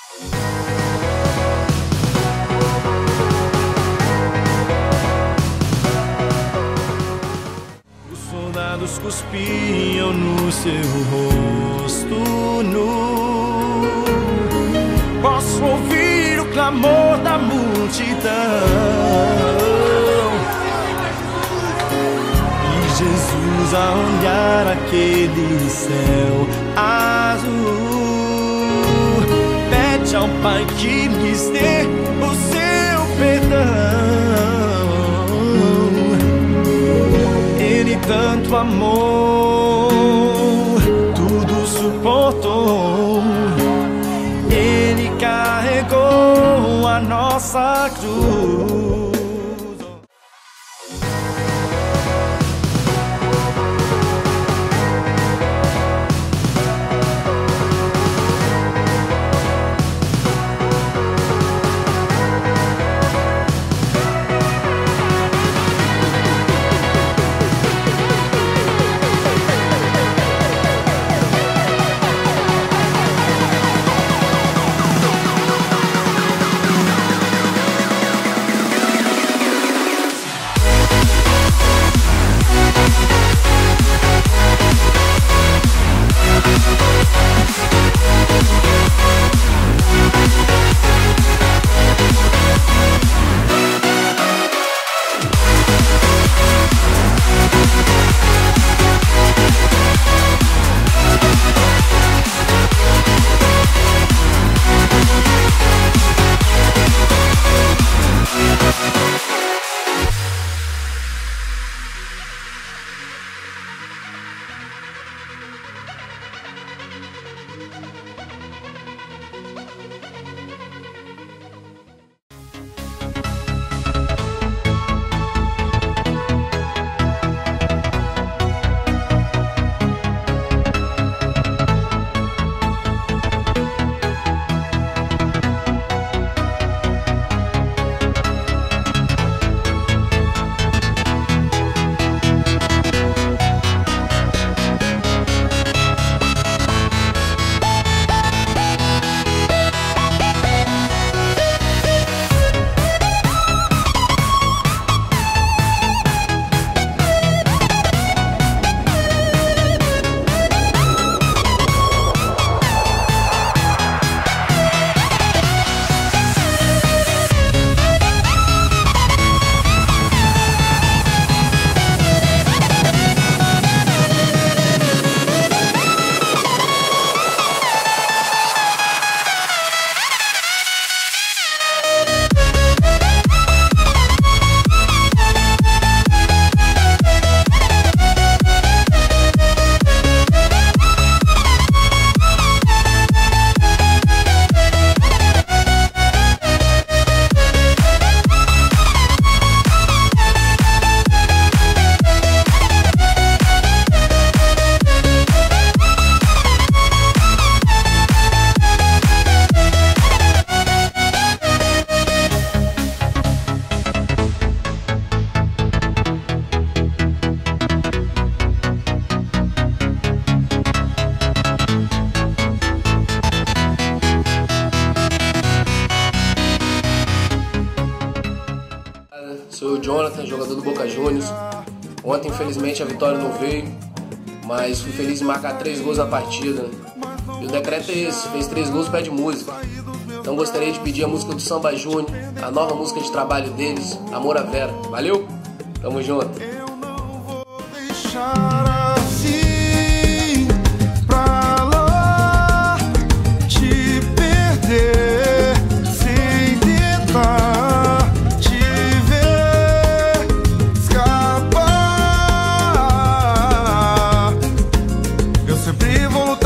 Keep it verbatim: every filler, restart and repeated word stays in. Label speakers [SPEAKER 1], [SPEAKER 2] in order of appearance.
[SPEAKER 1] Os soldados cuspiam no seu rosto nu. Posso ouvir o clamor da multidão. E Jesus a olhar aquele céu azul pede ao Pai que lhes dê o seu perdão. Ele tanto amou, tudo suportou. Ele carregou a nossa cruz.
[SPEAKER 2] Sou o Jonathan, jogador do Boca Juniors. Ontem, infelizmente, a vitória não veio, mas fui feliz em marcar três gols na partida. E o decreto é esse, fez três gols, pede música. Então gostaria de pedir a música do Samba Júnior, a nova música de trabalho deles, Amor à Vera. Valeu? Tamo junto.
[SPEAKER 1] Sempre vou lutar.